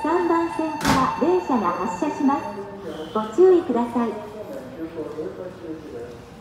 3番線から電車が発車します。ご注意ください。